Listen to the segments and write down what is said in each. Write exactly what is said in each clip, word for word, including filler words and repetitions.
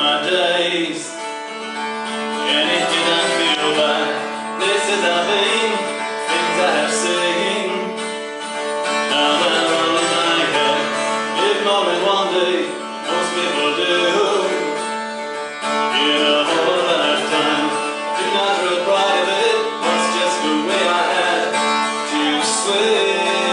my days, and it didn't feel bad. This is the thing, things I have seen. Now they're all in my head, live more than one day, most people do. In a whole lifetime, do not regret it, was just the way I had to sway.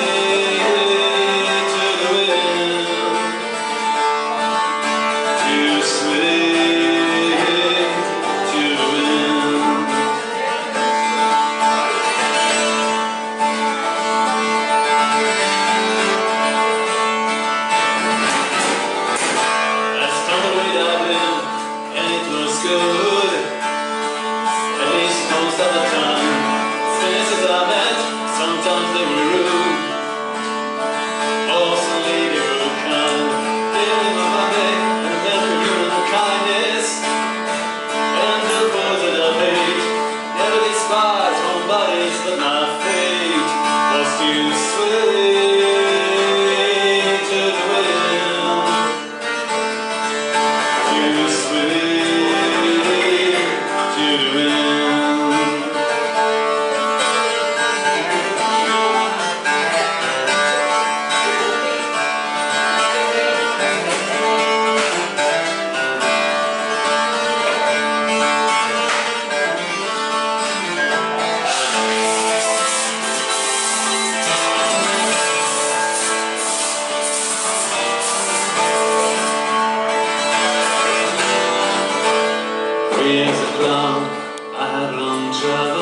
But my fate was to sway to the wind, to sway to the wind. As a clown, I had long tried.